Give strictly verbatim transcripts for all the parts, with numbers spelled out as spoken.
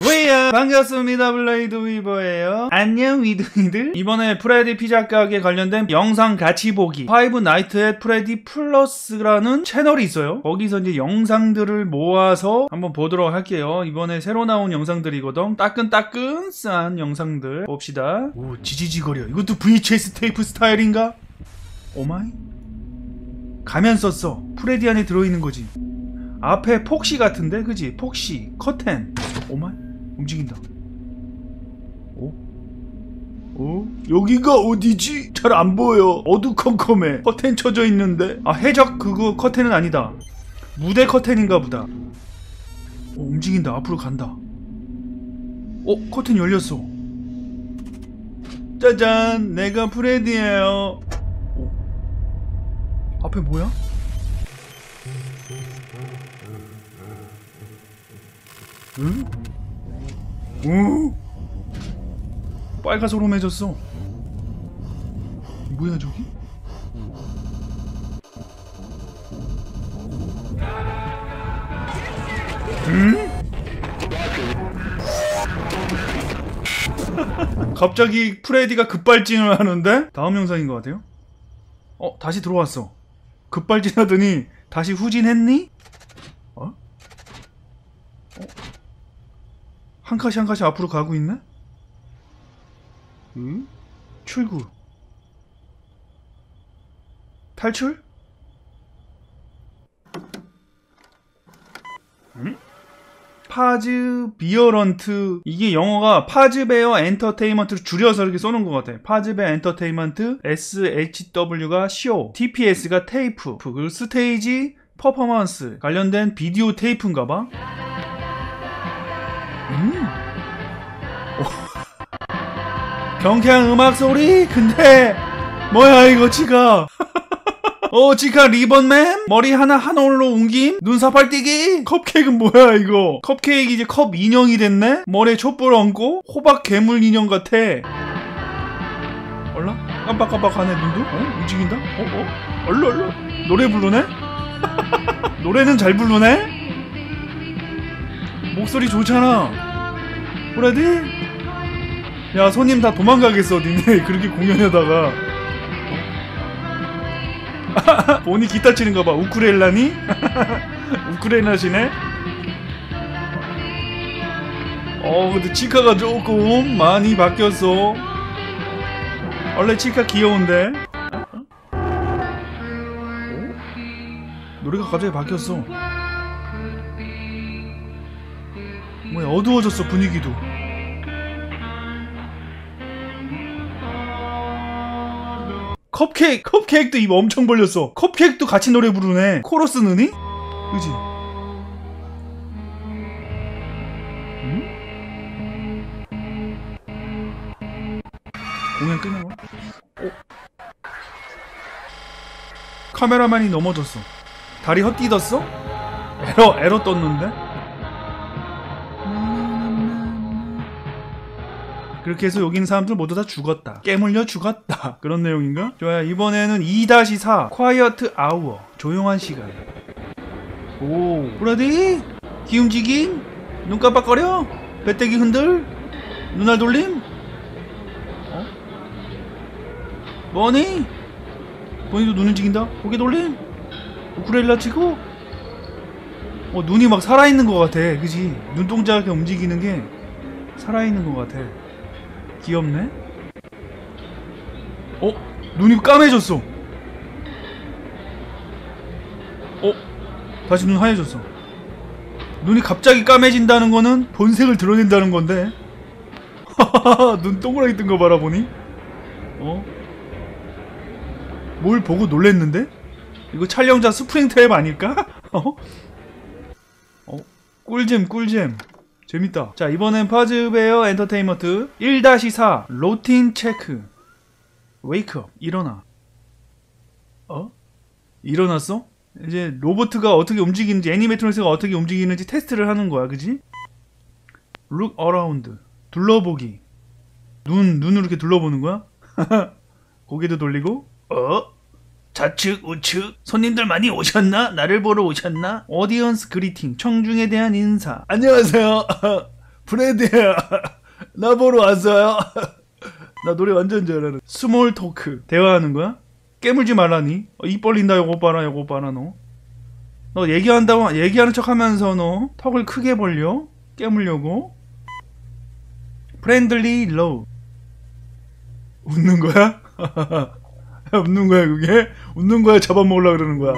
왜야 반갑습니다. 블레이드 위버예요. 안녕 위드이들. 이번에 프레디 피자 가게 관련된 영상 같이 보기 파이브 나이트 앳 프레디 플러스라는 채널이 있어요. 거기서 이제 영상들을 모아서 한번 보도록 할게요. 이번에 새로 나온 영상들이거든. 따끈따끈한 영상들 봅시다. 오, 지지지거려. 이것도 브이에이치에스 테이프 스타일인가? 오마이? 가면 썼어. 프레디 안에 들어있는 거지. 앞에 폭시 같은데? 그지? 폭시, 커튼. 오마이? 움직인다. 오? 어? 여기가 어디지? 잘 안 보여. 어두컴컴해. 커튼 쳐져 있는데. 아, 해적 그거 커튼은 아니다. 무대 커튼인가 보다. 어, 움직인다. 앞으로 간다. 어? 커튼 열렸어. 짜잔, 내가 프레디예요. 어? 앞에 뭐야? 응? 오? 빨가소름해졌어. 뭐야 저기? 응? 갑자기 프레디가 급발진을 하는데? 다음 영상인 것 같아요. 어? 다시 들어왔어. 급발진하더니 다시 후진했니? 어? 어? 한 칸씩 한 칸씩 앞으로 가고 있네? 응? 출구. 탈출? 응? 파즈 비어런트. 이게 영어가 파즈베어 엔터테인먼트를 줄여서 이렇게 써놓은 것 같아. 파즈베어 엔터테인먼트, 에스에이치더블유가 쇼, 티피에스가 테이프, 그리고 스테이지 퍼포먼스 관련된 비디오 테이프인가봐. 음. 경쾌한 음악 소리? 근데 뭐야 이거 지가. 어 지가 리본맨? 머리 하나 한 올로 옮김? 눈사팔 띄기? 컵케이크는 뭐야 이거? 컵케이크 이제 컵 인형이 됐네? 머리에 촛불 얹고 호박 괴물 인형 같아. 얼라? 깜빡깜빡하네 눈도? 어? 움직인다? 어? 어? 얼라 얼라 노래 부르네? 노래는 잘 부르네? 목소리 좋잖아. 프레디? 야 손님 다 도망가겠어 니네 그렇게 공연하다가. 본이 기타 치는가봐. 우쿠렐라니? 우쿠렐라시네? 어 근데 치카가 조금 많이 바뀌었어. 원래 치카 귀여운데? 어? 노래가 갑자기 바뀌었어. 뭐야 어두워졌어 분위기도. 컵케이크! 컵케이크도 입 엄청 벌렸어. 컵케이크도 같이 노래 부르네. 코러스 느니? 그지? 응? 공연 끝나고? 어? 카메라만이 넘어졌어. 다리 헛디뎠어? 에러, 에러 떴는데? 그렇게 해서 여기 있는 사람들 모두 다 죽었다. 깨물려 죽었다. 그런 내용인가? 좋아요. 이번에는 이 사 Quiet Hour. 조용한 시간. 오, 브라디? 기움직임? 눈 깜빡거려? 배때기 흔들? 눈알 돌림? 어? 뭐니? 본인도 눈 움직인다? 고개 돌림? 우쿠렐라 치고? 어, 눈이 막 살아있는 것 같아. 그지? 눈동자가 움직이는 게 살아있는 것 같아. 귀엽네? 어? 눈이 까매졌어. 어? 다시 눈 하얘졌어. 눈이 갑자기 까매진다는 거는 본색을 드러낸다는 건데. 하하하 눈 동그랗게 뜬 거 바라보니? 어? 뭘 보고 놀랬는데? 이거 촬영자 스프링트랩 아닐까? 어? 어? 꿀잼 꿀잼. 재밌다. 자 이번엔 파즈베어 엔터테인먼트 일 사 로틴 체크. 웨이크업. 일어나. 어? 일어났어? 이제 로보트가 어떻게 움직이는지 애니메이트로닉스가 어떻게 움직이는지 테스트를 하는 거야. 그지? Look around. 둘러보기. 눈, 눈으로 이렇게 둘러보는 거야? 고개도 돌리고. 어? 좌측 우측 손님들 많이 오셨나? 나를 보러 오셨나? 오디언스 그리팅 청중에 대한 인사. 안녕하세요. 프레디야 나 보러 왔어요. 나 노래 완전 잘하는. 스몰 토크 대화하는 거야? 깨물지 말라니. 어, 입 벌린다. 요거 봐라 요거 봐라. 너 너 얘기한다고 얘기하는 척 하면서 너 턱을 크게 벌려? 깨물려고? 프렌들리 로우. 웃는 거야? 웃는 거야 그게? 웃는 거야 잡아먹으려고 그러는 거야?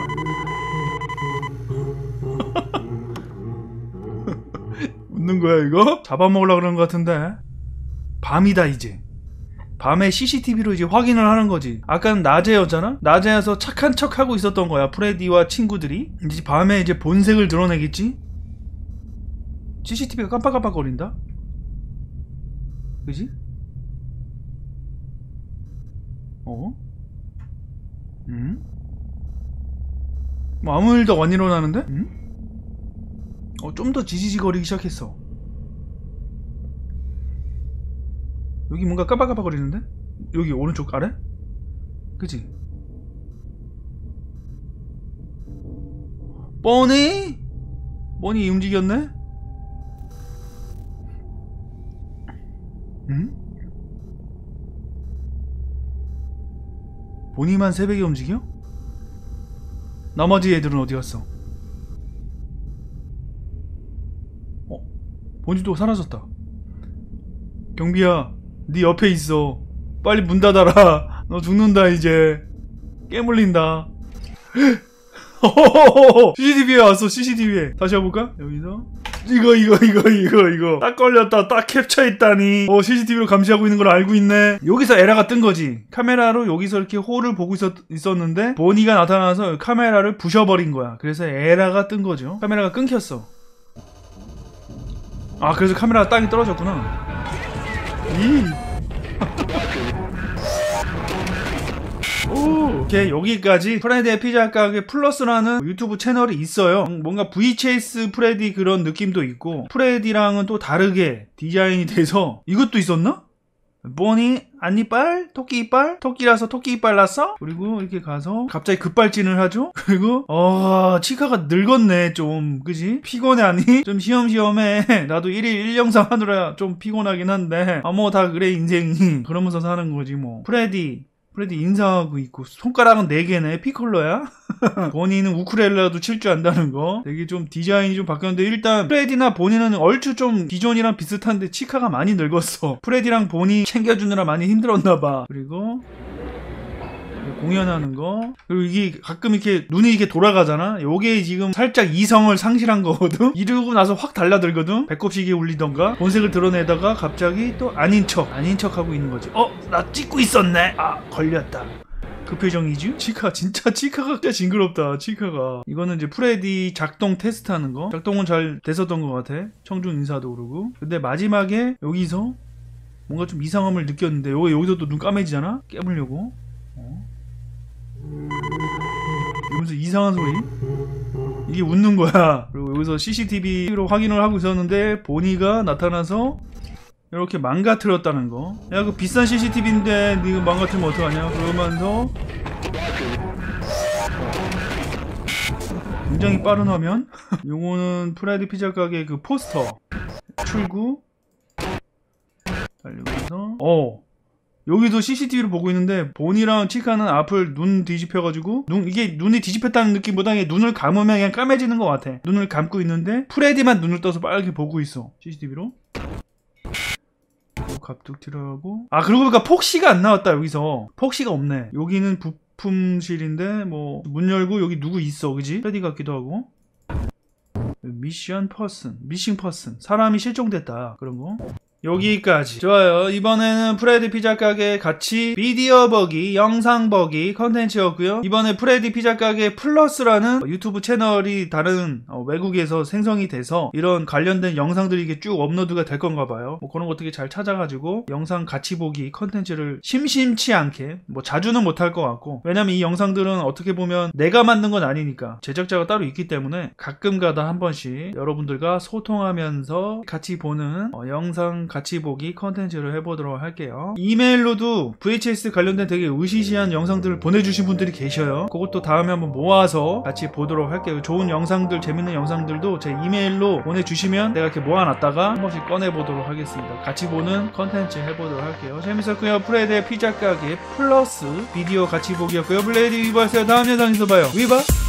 웃는 거야 이거? 잡아먹으려고 그러는 것 같은데. 밤이다 이제. 밤에 씨씨티비로 이제 확인을 하는 거지. 아까는 낮에였잖아? 낮에여서 착한 척 하고 있었던 거야 프레디와 친구들이. 이제 밤에 이제 본색을 드러내겠지? 씨씨티비가 깜빡깜빡거린다? 그지? 어? 응? 뭐 아무 일도 안 일어나는데? 응? 어, 좀 더 지지직거리기 시작했어. 여기 뭔가 깜빡깜빡거리는데? 여기 오른쪽 아래? 그치? 뻔히? 뻔히 움직였네? 응? 보니만 새벽에 움직여? 나머지 애들은 어디 갔어? 어? 보니도 사라졌다. 경비야, 네 옆에 있어. 빨리 문 닫아라. 너 죽는다 이제. 깨물린다. 씨씨티비에 왔어. 씨씨티비에 다시 해볼까? 여기서 이거 이거 이거 이거 이거 딱 걸렸다. 딱 캡처했다니. 어 씨씨티비로 감시하고 있는 걸 알고 있네. 여기서 에러가 뜬 거지. 카메라로 여기서 이렇게 홀을 보고 있었, 있었는데 보니가 나타나서 카메라를 부셔버린 거야. 그래서 에러가 뜬 거죠. 카메라가 끊겼어. 아 그래서 카메라가 땅에 떨어졌구나. 이 오, 오케이 여기까지 프레디의 피자 가게 플러스라는 유튜브 채널이 있어요. 뭔가 브이체이스 프레디 그런 느낌도 있고 프레디랑은 또 다르게 디자인이 돼서 이것도 있었나? 보니 안니빨? 토끼 이빨? 토끼라서 토끼 이빨 났어? 그리고 이렇게 가서 갑자기 급발진을 하죠? 그리고 어... 치카가 늙었네 좀 그지? 피곤해 아니? 좀 시험시험해. 나도 일일 일 영상 하느라 좀 피곤하긴 한데 아 뭐 다 그래 인생이. 그러면서 사는 거지 뭐. 프레디 프레디 인사하고 있고 손가락은 네 개네. 피콜로야? 보니는 우쿨렐레도 칠 줄 안다는 거. 되게 좀 디자인이 좀 바뀌었는데 일단 프레디나 보니는 얼추 좀 기존이랑 비슷한데 치카가 많이 늙었어. 프레디랑 보니 챙겨주느라 많이 힘들었나봐. 그리고 공연하는 거. 그리고 이게 가끔 이렇게 눈이 이렇게 돌아가잖아. 요게 지금 살짝 이성을 상실한 거거든. 이러고 나서 확 달라들거든. 배꼽시계 울리던가 본색을 드러내다가 갑자기 또 아닌 척 아닌 척 하고 있는 거지. 어? 나 찍고 있었네. 아 걸렸다. 그 표정이지? 치카 진짜 치카가 진짜 징그럽다. 치카가. 이거는 이제 프레디 작동 테스트하는 거. 작동은 잘 됐었던 것 같아. 청중 인사도 그러고. 근데 마지막에 여기서 뭔가 좀 이상함을 느꼈는데 요, 여기서 또 눈 까매지잖아? 깨물려고. 어? 이러면서 이상한 소리? 이게 웃는 거야. 그리고 여기서 씨씨티비로 확인을 하고 있었는데 보니가 나타나서 이렇게 망가뜨렸다는 거. 야 그 비싼 씨씨티비인데 니가 망가뜨리면 어떡하냐. 그러면서 굉장히 빠른 화면. 요거는 프레디 피자 가게 그 포스터 출구 달리면서 어 여기도 씨씨티비를 보고 있는데 보니랑 치카는 앞을 눈 뒤집혀가지고 눈 이게 눈이 뒤집혔다는 느낌보다 눈을 감으면 그냥 까매지는 것 같아. 눈을 감고 있는데 프레디만 눈을 떠서 빨갛게 보고 있어 씨씨티비로. 갑툭튀라고. 아 그러고 보니까 폭시가 안 나왔다. 여기서 폭시가 없네. 여기는 부품실인데 뭐 문 열고 여기 누구 있어 그지? 프레디 같기도 하고. 미션 퍼슨 미싱 퍼슨 사람이 실종됐다 그런 거. 여기까지. 좋아요. 이번에는 프레디 피자 가게 같이 비디오 보기, 영상 보기 컨텐츠였고요. 이번에 프레디 피자 가게 플러스라는 유튜브 채널이 다른 어, 외국에서 생성이 돼서 이런 관련된 영상들이 이게 쭉 업로드가 될 건가 봐요. 뭐 그런 거 어떻게 잘 찾아가지고 영상 같이 보기 컨텐츠를 심심치 않게 뭐 자주는 못할 것 같고 왜냐면 이 영상들은 어떻게 보면 내가 만든 건 아니니까 제작자가 따로 있기 때문에 가끔가다 한 번씩 여러분들과 소통하면서 같이 보는 어, 영상 같이 보기 컨텐츠를 해보도록 할게요. 이메일로도 브이에이치에스 관련된 되게 으시시한 영상들을 보내주신 분들이 계셔요. 그것도 다음에 한번 모아서 같이 보도록 할게요. 좋은 영상들, 재밌는 영상들도 제 이메일로 보내주시면 내가 이렇게 모아놨다가 한 번씩 꺼내보도록 하겠습니다. 같이 보는 컨텐츠 해보도록 할게요. 재밌었고요. 프레드의 피자 가게 플러스 비디오 같이 보기였고요. 블레이드 위버였어요. 다음 영상에서 봐요. 위버!